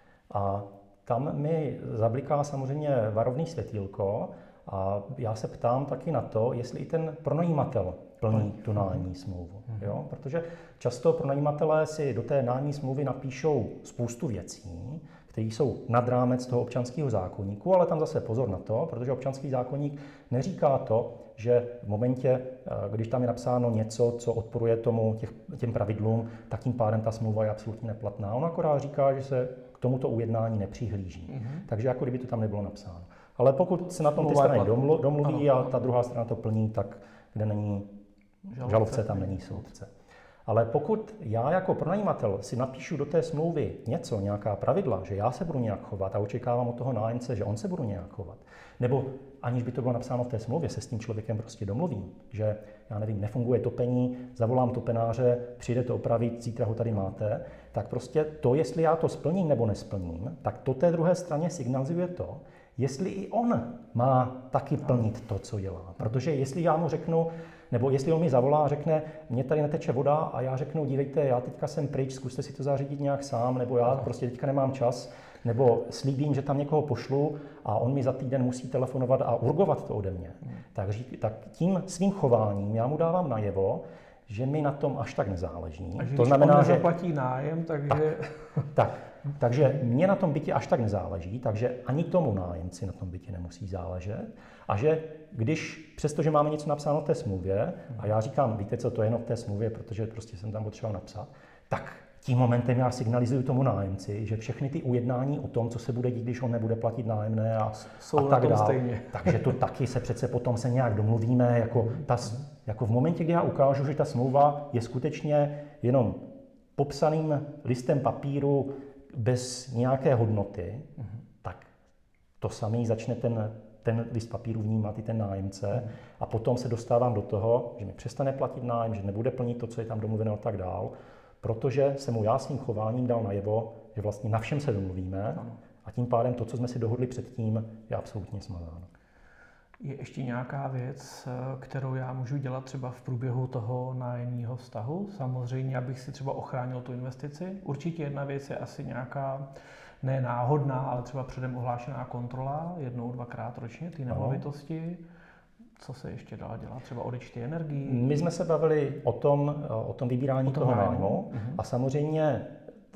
A tam mi zabliká samozřejmě varovný světýlko a já se ptám taky na to, jestli i ten pronajímatel plní tu nájemní smlouvu. Mm-hmm. Jo? Protože často pronajímatelé si do té nájemní smlouvy napíšou spoustu věcí, které jsou nad rámec toho občanského zákoníku, ale tam zase pozor na to, protože občanský zákoník neříká to, že v momentě, když tam je napsáno něco, co odporuje tomu těch, těm pravidlům, tak tím pádem ta smlouva je absolutně neplatná. On akorát říká, že se k tomuto ujednání nepřihlíží. Mm-hmm. Takže jako kdyby to tam nebylo napsáno. Ale pokud se na tom ty strany domlu, domluví ano, a ta druhá strana to plní, tak kde není žalobce, žalobce tam není soudce. Ale pokud já jako pronajímatel si napíšu do té smlouvy něco, nějaká pravidla, že já se budu nějak chovat a očekávám od toho nájemce, že on se bude nějak chovat, nebo aniž by to bylo napsáno v té smlouvě, se s tím člověkem prostě domluvím, že já nevím, nefunguje topení, zavolám topenáře, přijde to opravit, zítra ho tady máte, tak prostě to, jestli já to splním nebo nesplním, tak to té druhé straně signalizuje to, jestli i on má taky plnit to, co dělá. Protože jestli já mu řeknu, nebo jestli on mi zavolá a řekne, mně tady neteče voda a já řeknu, dívejte, já teďka jsem pryč, zkuste si to zařídit nějak sám, nebo já prostě teďka nemám čas, nebo slíbím, že tam někoho pošlu a on mi za týden musí telefonovat a urgovat to ode mě. Hmm. Tak, tak tím svým chováním já mu dávám najevo, že mi na tom až tak nezáleží. A že to znamená, že zaplatí nájem, takže... Tak, tak, takže mě na tom bytě až tak nezáleží, takže ani tomu nájemci na tom bytě nemusí záležet. A že když, přestože máme něco napsáno v té smlouvě, a já říkám, víte co, to je jenom v té smlouvě, protože prostě jsem tam potřeboval napsat, tak tím momentem já signalizuju tomu nájemci, že všechny ty ujednání o tom, co se bude dít, když on nebude platit nájemné a, a tak dále. Takže to taky se přece potom se nějak domluvíme, jako, ta, jako v momentě, kdy já ukážu, že ta smlouva je skutečně jenom popsaným listem papíru bez nějaké hodnoty, mm-hmm. tak to samý začne ten, ten list papíru vnímat i ten nájemce mm-hmm. a potom se dostávám do toho, že mi přestane platit nájem, že nebude plnit to, co je tam domluveno a tak dál, protože se mu já svým chováním dal najevo, že vlastně na všem se domluvíme ano. a tím pádem to, co jsme si dohodli předtím, je absolutně smazáno. Je ještě nějaká věc, kterou já můžu dělat třeba v průběhu toho nájemního vztahu? Samozřejmě, abych si třeba ochránil tu investici. Určitě jedna věc je asi nějaká ne náhodná, ale třeba předem ohlášená kontrola jednou, dvakrát ročně té nemovitosti. Co se ještě dá dělat? Třeba odečty energií? My jsme se bavili o tom, o tom vybírání o tom toho nájmu uh-huh. a samozřejmě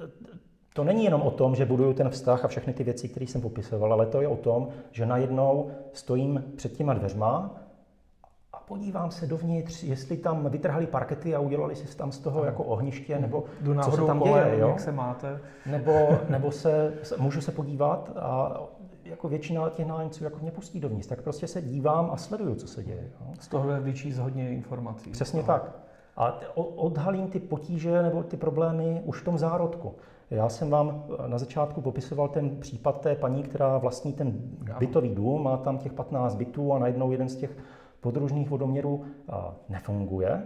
to není jenom o tom, že buduju ten vztah a všechny ty věci, které jsem popisoval, ale to je o tom, že najednou stojím před těma dveřma a podívám se dovnitř, jestli tam vytrhali parkety a udělali si tam z toho jako ohniště, nebo Jdu co se tam kolem, děje, jo? Jak se máte? Nebo, nebo se, můžu se podívat a jako většina těch nájemců jako mě pustí dovnitř, tak prostě se dívám a sleduju, co se děje. Jo? Z tohohle vyčíst hodně informací. Přesně tak. A odhalím ty potíže nebo ty problémy už v tom zárodku. Já jsem vám na začátku popisoval ten případ té paní, která vlastní ten bytový dům, má tam těch patnáct bytů a najednou jeden z těch podružných vodoměrů nefunguje.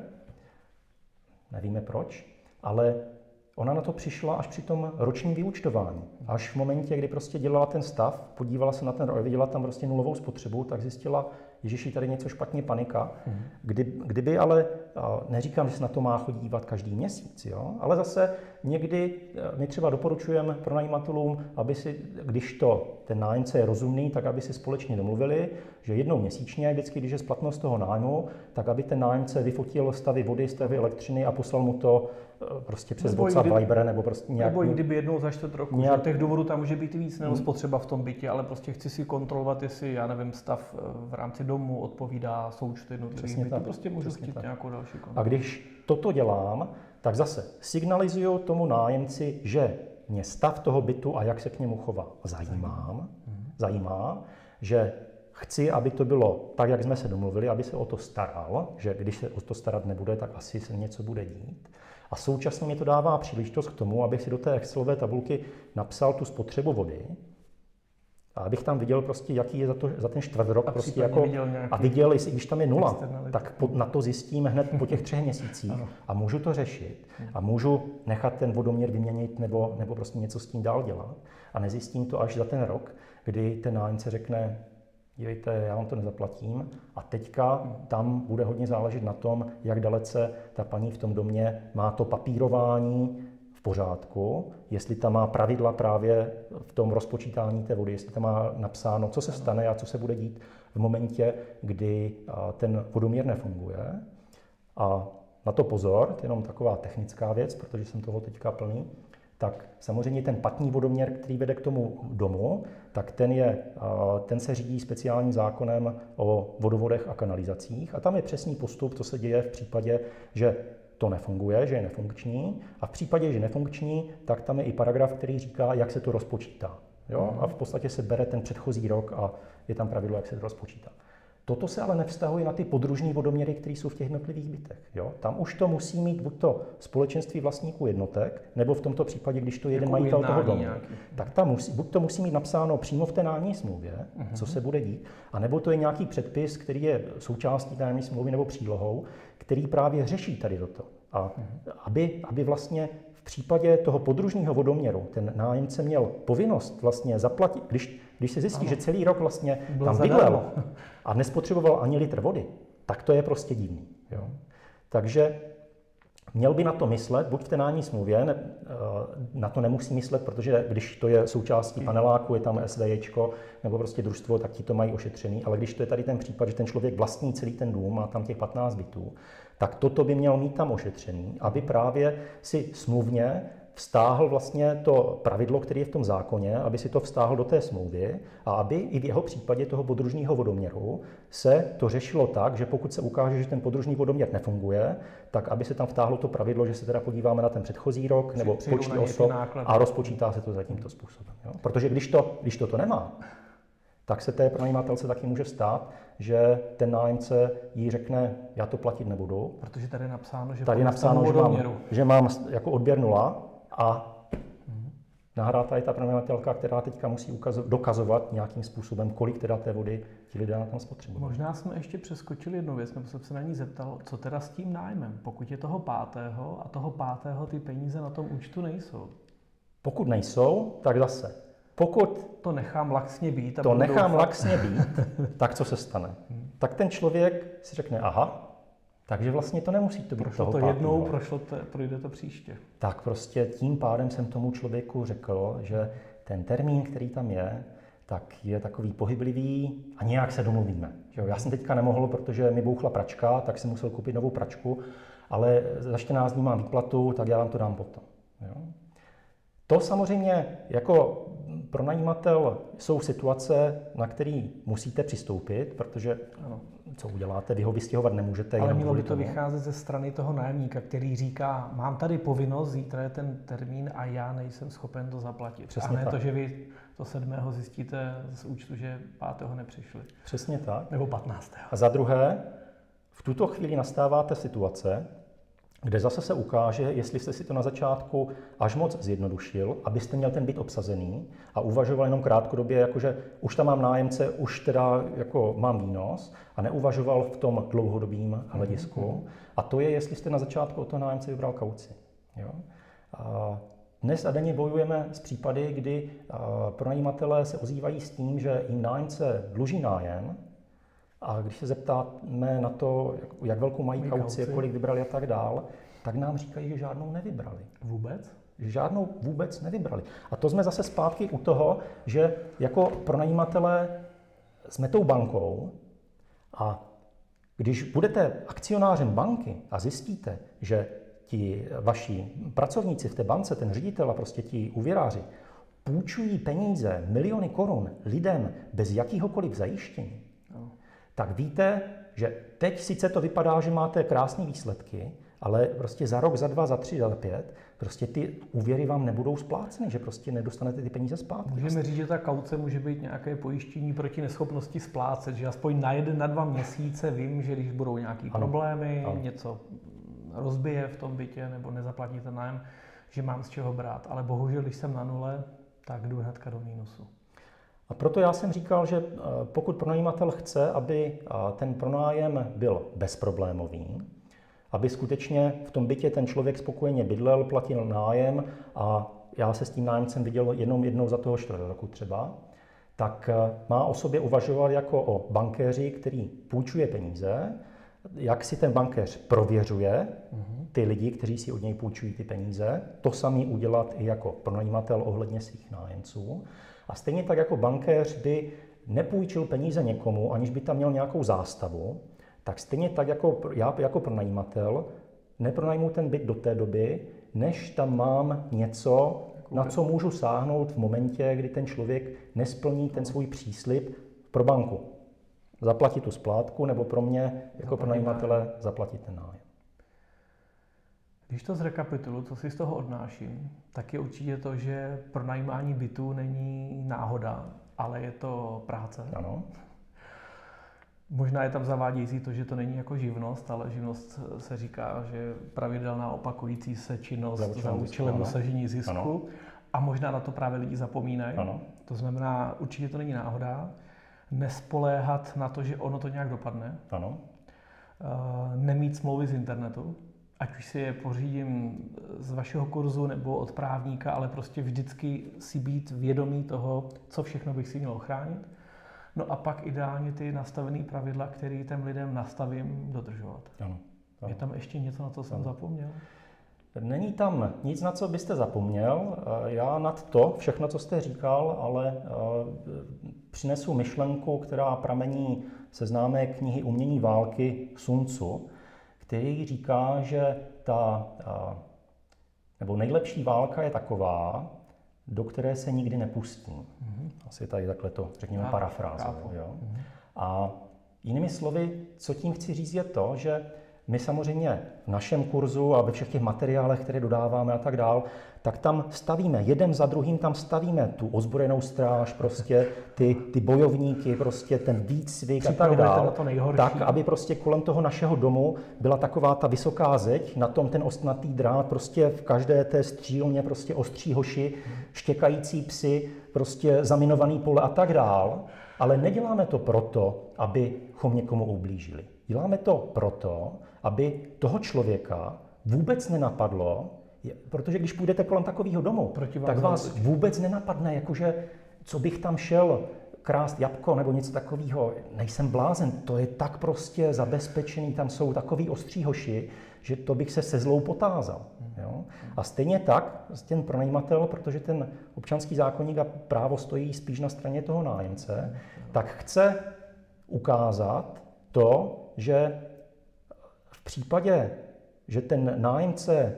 Nevíme proč, ale ona na to přišla až při tom ročním vyúčtování. Až v momentě, kdy prostě dělala ten stav, podívala se na ten rok, viděla tam prostě nulovou spotřebu, tak zjistila, ježiši, tady něco špatně, panika. Mm. Kdy, kdyby ale, neříkám, že se na to má chodívat každý měsíc, jo? Ale zase někdy my třeba doporučujeme pronajímatelům, aby si, když to ten nájemce je rozumný, tak aby si společně domluvili, že jednou měsíčně, vždycky, když je splatnost toho nájmu, tak aby ten nájemce vyfotil stavy vody, stavy elektřiny a poslal mu to prostě přes WhatsApp, Viber nebo prostě nějak. Nebo i kdyby jednou za čtvrt roku, nějak, že těch důvodů tam může být víc, nebo spotřeba v tom bytě, ale prostě chci si kontrolovat, jestli, já nevím, stav v rámci domu odpovídá součtu jednotlivých bytů. Prostě můžu chtít tak. Nějakou další kontrolu. A když toto dělám, tak zase signalizuju tomu nájemci, že mě stav toho bytu a jak se k němu chová zajímám, zajímá, že chci, aby to bylo tak, jak jsme se domluvili, aby se o to staral, že když se o to starat nebude, tak asi se něco bude dít. A současně mi to dává příležitost k tomu, abych si do té Excelové tabulky napsal tu spotřebu vody a abych tam viděl prostě, jaký je za, to, za ten čtvrt rok. A, prostě jako, viděl a viděl, jestli když tam je nula, tak po, na to zjistím hned po těch třech měsících a můžu to řešit a můžu nechat ten vodoměr vyměnit nebo, nebo prostě něco s tím dál dělat a nezjistím to až za ten rok, kdy ten nájemce řekne, dívejte, já vám to nezaplatím. A teďka tam bude hodně záležet na tom, jak dalece ta paní v tom domě má to papírování v pořádku, jestli tam má pravidla právě v tom rozpočítání té vody, jestli tam má napsáno, co se stane a co se bude dít v momentě, kdy ten vodoměr nefunguje. A na to pozor, to je jenom taková technická věc, protože jsem toho teďka plný. Tak samozřejmě ten patní vodoměr, který vede k tomu domu, tak ten, je, ten se řídí speciálním zákonem o vodovodech a kanalizacích a tam je přesný postup, co se děje v případě, že to nefunguje, že je nefunkční a v případě, že nefunkční, tak tam je i paragraf, který říká, jak se to rozpočítá. Jo? A v podstatě se bere ten předchozí rok a je tam pravidlo, jak se to rozpočítá. Toto se ale nevztahuje na ty podružní vodoměry, které jsou v těch jednotlivých bytech. Jo? Tam už to musí mít buď to společenství vlastníků jednotek, nebo v tomto případě, když to je jeden majitel toho domu, nějaký. Tak tam musí, buď to musí mít napsáno přímo v té nájemní smlouvě, uh-huh. co se bude dít, anebo to je nějaký předpis, který je součástí nájemní smlouvy nebo přílohou, který právě řeší tady toto. A uh-huh. aby, aby vlastně v případě toho podružního vodoměru ten nájemce měl povinnost vlastně zaplatit, když, když se zjistí, ano. že celý rok vlastně Byl tam bydlel a nespotřeboval ani litr vody, tak to je prostě divný. Jo? Takže měl by na to myslet, buď v té nájemní smlouvě, ne, na to nemusí myslet, protože když to je součástí paneláku, je tam SVJčko, nebo prostě družstvo, tak ti to mají ošetřený, ale když to je tady ten případ, že ten člověk vlastní celý ten dům, má tam těch patnáct bytů, tak toto by měl mít tam ošetřený, aby právě si smluvně vztáhl vlastně to pravidlo, které je v tom zákoně, aby si to vztáhl do té smlouvy a aby i v jeho případě toho podružního vodoměru se to řešilo tak, že pokud se ukáže, že ten podružný vodoměr nefunguje, tak aby se tam vtáhlo to pravidlo, že se teda podíváme na ten předchozí rok nebo počty osob a rozpočítá se to za tímto způsobem. Jo? Protože když to, když to, to nemá, tak se té pronajímatelce taky může stát, že ten nájemce jí řekne, já to platit nebudu. Protože tady je napsáno, že, tady je napsáno, že, mám, že mám jako odběr nula a hmm. nahrátá je ta pronajímatelka, která teďka musí ukazovat, dokazovat nějakým způsobem, kolik teda té vody ti lidé na tom spotřebují. Možná jsme ještě přeskočili jednu věc, nebo jsem se na ní zeptal, co teda s tím nájmem, pokud je toho pátého a toho pátého ty peníze na tom účtu nejsou. Pokud nejsou, tak zase. Pokud to nechám laxně být, a to nechám doufat. laxně být, tak co se stane? Hmm. Tak ten člověk si řekne, aha, takže vlastně to nemusí to být prošlo toho to jednou, pátého. prošlo to, projde to příště. Tak prostě tím pádem jsem tomu člověku řekl, že ten termín, který tam je, tak je takový pohyblivý a nějak se domluvíme. Já jsem teďka nemohl, protože mi bouchla pračka, tak jsem musel koupit novou pračku, ale za čtrnáct dní mám výplatu, tak já vám to dám potom. Jo? To samozřejmě jako pronajímatel jsou situace, na které musíte přistoupit, protože ano. co uděláte, vy ho vystěhovat nemůžete. Ale mělo by to tomu. vycházet ze strany toho nájemníka, který říká, mám tady povinnost, zítra je ten termín a já nejsem schopen to zaplatit. Přesně a ne tak. to, že vy to sedmého zjistíte z účtu, že pátého nepřišli. Přesně tak. Nebo patnáctého. A za druhé, v tuto chvíli nastáváte situace, kde zase se ukáže, jestli jste si to na začátku až moc zjednodušil, abyste měl ten byt obsazený a uvažoval jenom krátkodobě, jakože už tam mám nájemce, už teda jako mám výnos a neuvažoval v tom dlouhodobým hledisku. Mm-hmm. A to je, jestli jste na začátku od toho nájemce vybral kauci. Jo? A dnes a denně bojujeme s případy, kdy pronajímatelé se ozývají s tím, že jim nájemce dluží nájem, a když se zeptáme na to, jak velkou mají kauci, kolik vybrali a tak dál, tak nám říkají, že žádnou nevybrali. Vůbec? Že žádnou vůbec nevybrali. A to jsme zase zpátky u toho, že jako pronajímatelé jsme tou bankou a když budete akcionářem banky a zjistíte, že ti vaši pracovníci v té bance, ten ředitel a prostě ti úvěráři, půjčují peníze, miliony korun lidem bez jakýhokoliv zajištění, tak víte, že teď sice to vypadá, že máte krásné výsledky, ale prostě za rok, za dva, za tři, za pět, prostě ty úvěry vám nebudou spláceny, že prostě nedostanete ty peníze zpátky. Můžeme říct, že ta kauce může být nějaké pojištění proti neschopnosti splácet, že aspoň na jeden, na dva měsíce vím, že když budou nějaké problémy, ano. něco rozbije v tom bytě nebo nezaplatíte nájem, že mám z čeho brát. Ale bohužel, když jsem na nule, tak jdu hnedka do mínusu. A proto já jsem říkal, že pokud pronajímatel chce, aby ten pronájem byl bezproblémový, aby skutečně v tom bytě ten člověk spokojeně bydlel, platil nájem a já se s tím nájemcem viděl jenom jednou za toho čtvrt roku třeba, tak má o sobě uvažovat jako o bankéři, který půjčuje peníze, jak si ten bankéř prověřuje ty lidi, kteří si od něj půjčují ty peníze, to samý udělat i jako pronajímatel ohledně svých nájemců. A stejně tak jako bankéř by nepůjčil peníze někomu, aniž by tam měl nějakou zástavu, tak stejně tak jako já jako pronajímatel nepronajmu ten byt do té doby, než tam mám něco, na co můžu sáhnout v momentě, kdy ten člověk nesplní ten svůj příslib pro banku. Zaplatit tu splátku nebo pro mě jako pronajímatele zaplatit ten nájem. Když to zrekapituluji, co si z toho odnáším, tak je určitě to, že pronajímání bytu není náhoda, ale je to práce. Ano. Možná je tam zavádějící to, že to není jako živnost, ale živnost se říká, že pravidelná opakující se činnost za, za účelem dosažení zisku. Ano. A možná na to právě lidi zapomínají. Ano. To znamená, určitě to není náhoda. Nespoléhat na to, že ono to nějak dopadne. Ano. Nemít smlouvy z internetu. Ať už si je pořídím z vašeho kurzu nebo od právníka, ale prostě vždycky si být vědomý toho, co všechno bych si měl ochránit. No a pak ideálně ty nastavené pravidla, které těm lidem nastavím, dodržovat. Ano, ano. Je tam ještě něco, na co jsem ano. zapomněl? Není tam nic, na co byste zapomněl. Já nad to všechno, co jste říkal, ale přinesu myšlenku, která pramení ze známé knihy Umění války Sun Tzu, který říká, že ta nebo nejlepší válka je taková, do které se nikdy nepustím. Mm-hmm. Asi tady takhle to, řekněme, parafrázu. Mm-hmm. A jinými slovy, co tím chci říct, je to, že my samozřejmě v našem kurzu a ve všech těch materiálech, které dodáváme a tak dál, tak tam stavíme, jeden za druhým tam stavíme tu ozbrojenou stráž, prostě ty, ty bojovníky, prostě ten výcvik a tak dál, tak, aby prostě kolem toho našeho domu byla taková ta vysoká zeď, na tom ten ostnatý drát, prostě v každé té střílně prostě ostří hoši, štěkající psy, prostě zaminovaný pole a tak dál, ale neděláme to proto, abychom někomu ublížili. Děláme to proto, aby toho člověka vůbec nenapadlo, protože když půjdete kolem takového domu, tak vás vůbec nenapadne, jakože co bych tam šel krást jabko nebo něco takového. Nejsem blázen, to je tak prostě zabezpečený, tam jsou takový ostří hoši, že to bych se se zlou potázal. Jo? A stejně tak ten pronajímatel, protože ten občanský zákoník a právo stojí spíš na straně toho nájemce, tak chce ukázat to, že v případě, že ten nájemce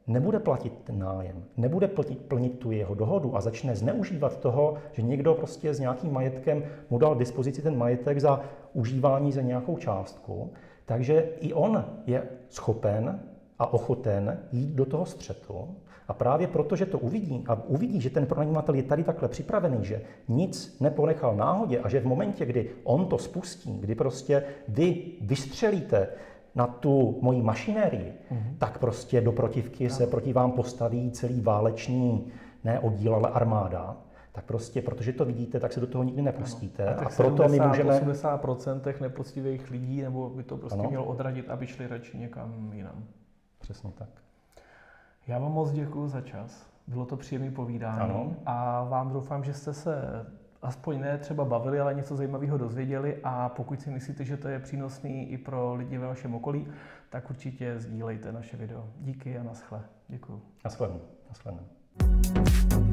nebude platit ten nájem, nebude plnit, plnit tu jeho dohodu a začne zneužívat toho, že někdo prostě s nějakým majetkem mu dal k dispozici ten majetek za užívání za nějakou částku, takže i on je schopen a ochoten jít do toho střetu. A právě proto, že to uvidí a uvidí, že ten pronajímatel je tady takhle připravený, že nic neponechal náhodě a že v momentě, kdy on to spustí, kdy prostě vy vystřelíte na tu moji mašinérii, mm-hmm. tak prostě do protivky se proti vám postaví celý válečný, ne oddíl, ale armáda. Tak prostě, protože to vidíte, tak se do toho nikdy nepustíte. A, a proto my můžeme... osmdesát procent těch nepoctivých lidí, nebo by to prostě ano. mělo odradit, aby šli radši někam jinam. Přesně tak. Já vám moc děkuji za čas. Bylo to příjemné povídání. Ano. A vám doufám, že jste se aspoň ne třeba bavili, ale něco zajímavého dozvěděli. A pokud si myslíte, že to je přínosný i pro lidi ve vašem okolí, tak určitě sdílejte naše video. Díky a naschle. Děkuji. Naschledanou. Naschledanou.